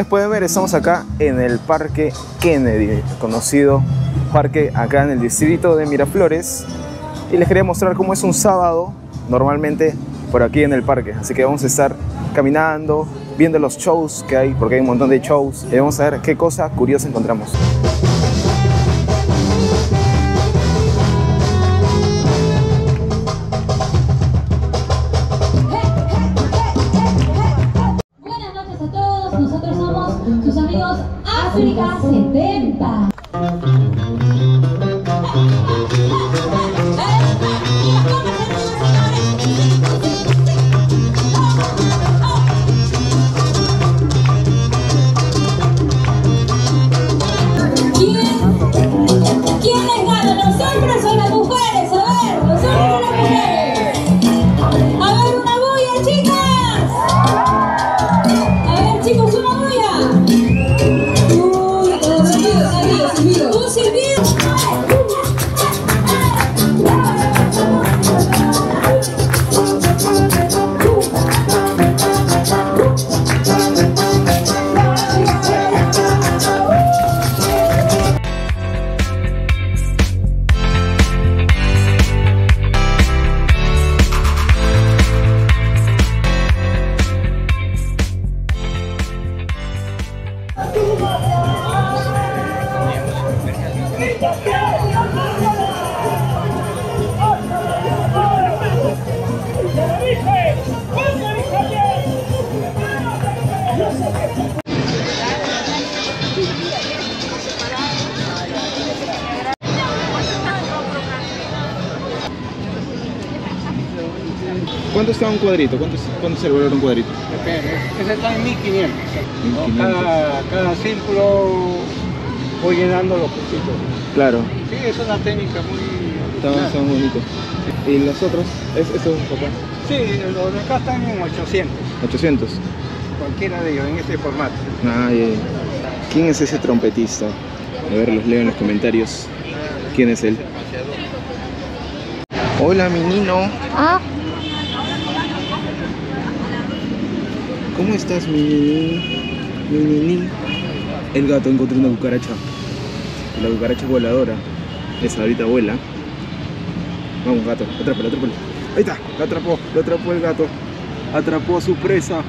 pueden ver, estamos acá en el Parque Kennedy, conocido parque acá en el distrito de Miraflores. Y les quería mostrar cómo es un sábado normalmente por aquí en el parque. Así que vamos a estar caminando, viendo los shows que hay, porque hay un montón de shows. Y vamos a ver qué cosa curiosa encontramos. Buenas noches a todos, nosotros somos sus amigos África 70. ¿Cuánto está un cuadrito? ¿Cuánto se valora un cuadrito? Depende. Ese está en 1500. Cada círculo voy llenando los puntitos. Claro. Sí, es una técnica muy... Está bonito. ¿Y los otros? ¿Eso papá? Sí, los de acá están en 800. 800. Cualquiera de ellos, en este formato. Ay, ¿quién es ese trompetista? A ver, los leo en los comentarios. ¿Quién es él? Hola, mi nino. Ah. ¿Cómo estás, mi nini? El gato encontró una cucaracha. La cucaracha voladora. Esa ahorita vuela. Vamos, gato, atrápalo. Ahí está, lo atrapó el gato. Atrapó a su presa.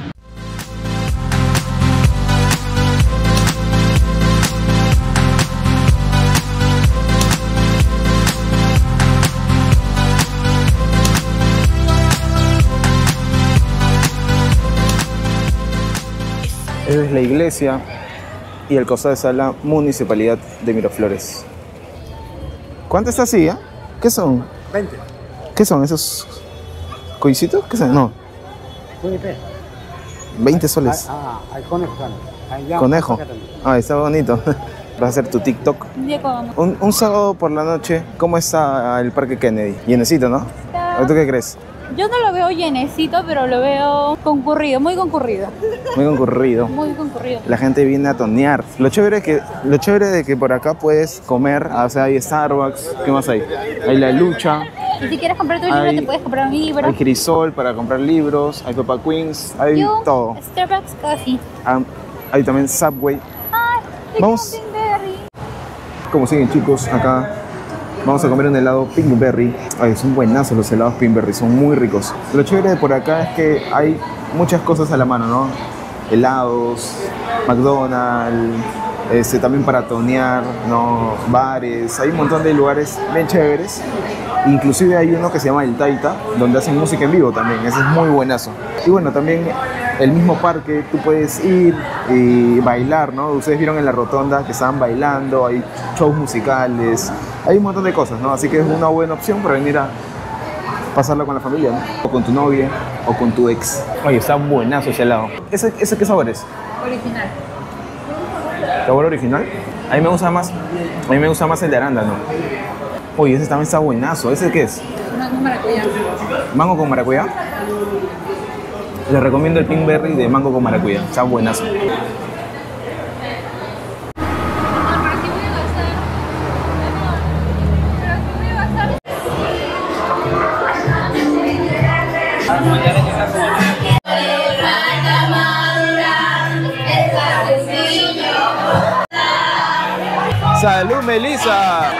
Esa es la iglesia y el costado está la municipalidad de Miraflores. ¿Cuánto está así, ¿Qué son? 20. ¿Qué son esos coisitos? ¿Qué son? No. 20 soles. Hay conejo. Conejo. Ah, está bonito. Vas a hacer tu TikTok. Un sábado por la noche, ¿cómo está el Parque Kennedy? Llenecito, ¿no? ¿Tú qué crees? Yo no lo veo llenecito, pero lo veo concurrido, muy concurrido. Muy concurrido. Muy concurrido. La gente viene a tonear. Lo chévere de que por acá puedes comer, o sea, hay Starbucks, ¿qué más hay? Hay La Lucha. Y si quieres comprar tu libro, te puedes comprar un libro. Hay Crisol para comprar libros, hay Papa Queens, hay todo. Starbucks Coffee. Hay también Subway. Vamos. Pinkberry. Como siguen, chicos, acá vamos a comer un helado Pinkberry. Ay, son buenazos los helados Pinkberry, son muy ricos. Lo chévere de por acá es que hay muchas cosas a la mano, ¿no? Helados, McDonald's, también para tonear, ¿no? Bares, hay un montón de lugares bien chéveres. Inclusive hay uno que se llama El Taita, donde hacen música en vivo también, ese es muy buenazo. Y bueno, también el mismo parque, tú puedes ir y bailar, ¿no? Ustedes vieron en la rotonda que estaban bailando, hay shows musicales, hay un montón de cosas, ¿no? Así que es una buena opción para venir a pasarla con la familia, ¿no? O con tu novia, o con tu ex. Oye, está buenazo ese helado. ¿Ese qué sabor es? Original. ¿Sabor original? A mí me gusta más el de arándano. Oye, ese también está buenazo. ¿Ese qué es? Mango maracuyá. ¿Mango con maracuyá? Les recomiendo el Pinkberry de mango con maracuyá. Está buenazo. ¡Salud, Melissa!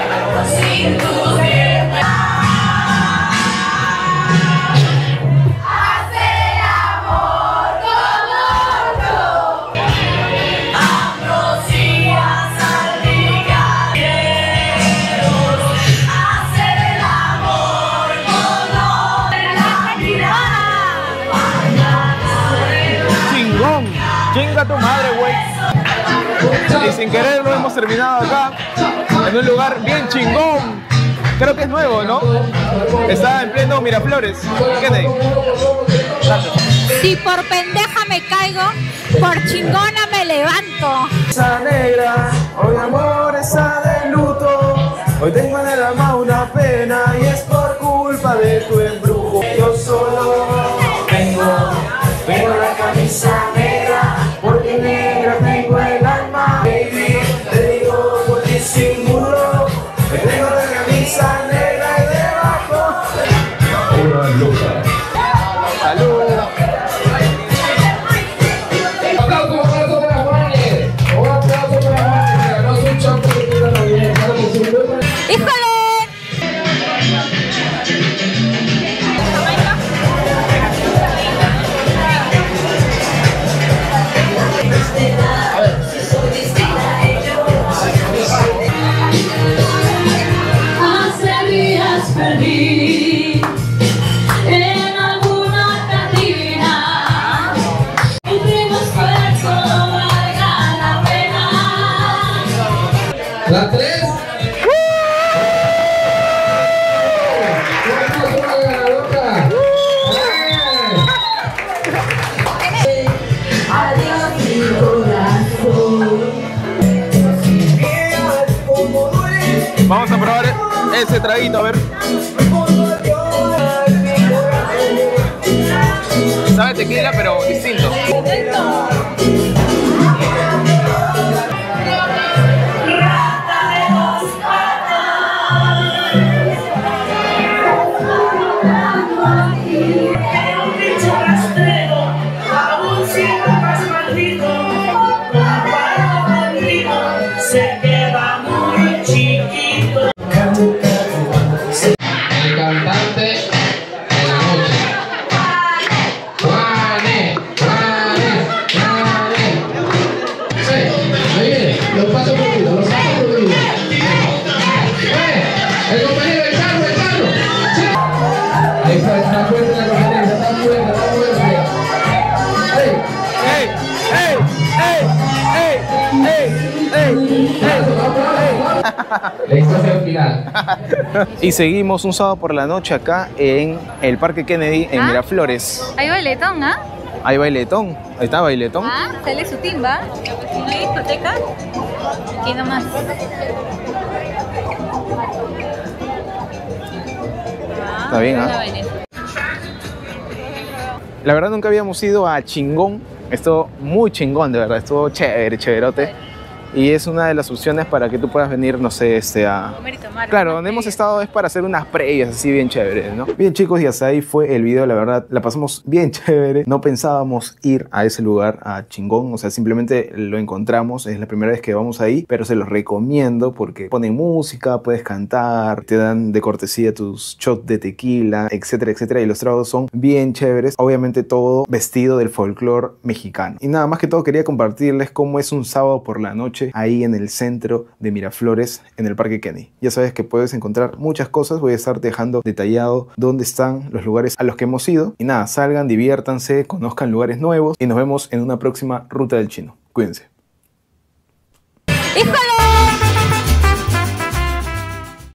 ¡Chingón! ¡Chinga tu madre, güey! Y sin querer lo hemos terminado acá, en un lugar bien chingón. Creo que es nuevo, ¿no? Está en pleno Miraflores. Kennedy. Si por pendeja me caigo, por chingona me levanto. Esa negra, hoy amor está de luto. Hoy tengo en el alma una pena y es por culpa de tu embrujo. Yo solo tengo la camisa negra, porque negra tengo el alma. Baby, te digo porque sin muro, tengo la camisa negra y debajo. Salud. ¡Híjole! Hace días perdí en alguna cantina. Un primo esfuerzo valga la pena. La 3. Adiós mi corazón. Vamos a probar ese traguito, a ver. Sabe tequila, pero distinto. Se queda muy chiquito. El cantante de la noche. Juane. Sí, ahí viene. Los pasos prohibidos, los pasos prohibidos. El compañero del carro, el carro. Sí. Ahí está fuerte la competencia, está fuerte. La estación final. Y seguimos un sábado por la noche acá en el Parque Kennedy en Miraflores. Hay bailetón, ¿ah? Hay bailetón. Ahí está bailetón. Ah, sale su timba. No hay discoteca. Aquí nomás. Está bien, ¿ah? La verdad nunca habíamos ido a Chingón. Estuvo muy chingón, de verdad. Estuvo chévere, chéverote. Y es una de las opciones para que tú puedas venir, no sé, a... Comer y tomar. Claro, donde hemos estado es para hacer unas previas así bien chéveres, ¿no? Bien, chicos, y hasta ahí fue el video. La verdad, la pasamos bien chévere. No pensábamos ir a ese lugar, a Chingón. O sea, simplemente lo encontramos. Es la primera vez que vamos ahí, pero se los recomiendo porque ponen música, puedes cantar, te dan de cortesía tus shots de tequila, etcétera, etcétera. Y los tragos son bien chéveres. Obviamente todo vestido del folclore mexicano. Y nada más que todo quería compartirles cómo es un sábado por la noche ahí en el centro de Miraflores, en el Parque Kennedy. Ya sabes que puedes encontrar muchas cosas. Voy a estar dejando detallado dónde están los lugares a los que hemos ido. Y nada, salgan, diviértanse, conozcan lugares nuevos y nos vemos en una próxima Ruta del Chino. Cuídense.